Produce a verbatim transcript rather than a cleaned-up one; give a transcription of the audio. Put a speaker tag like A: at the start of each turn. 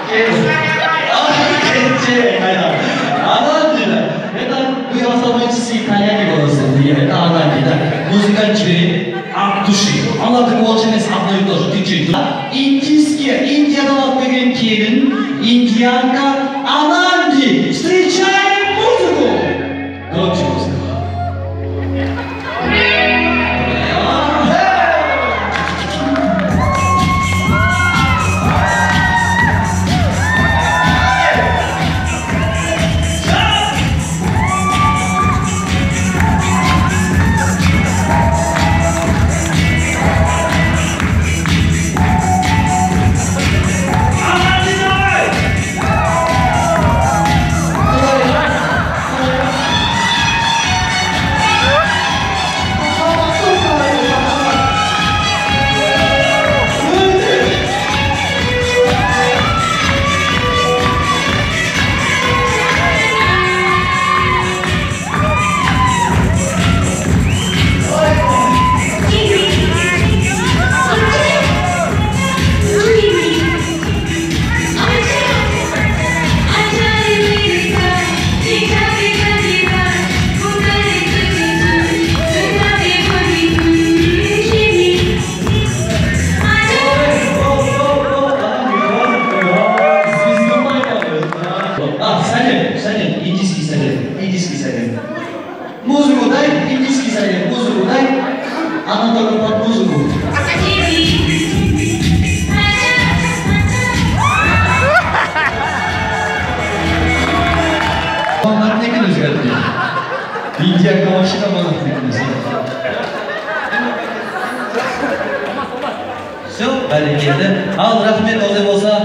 A: Это вы оставайтесь итальяне голосом, это Англия. Музыка через от души. Она так очень одно и то же. Индийские, Индияда берем келин, индианка Ананди. Встречаем музыку. Громче музыку. Музыку дай, индийский совет, музыку дай, она только под музыку. Onlar ne gün özgürdü? İndiya kavaşı da bana fikirimiz. Все, бәрекелді. Ал, рахмет, озе болса,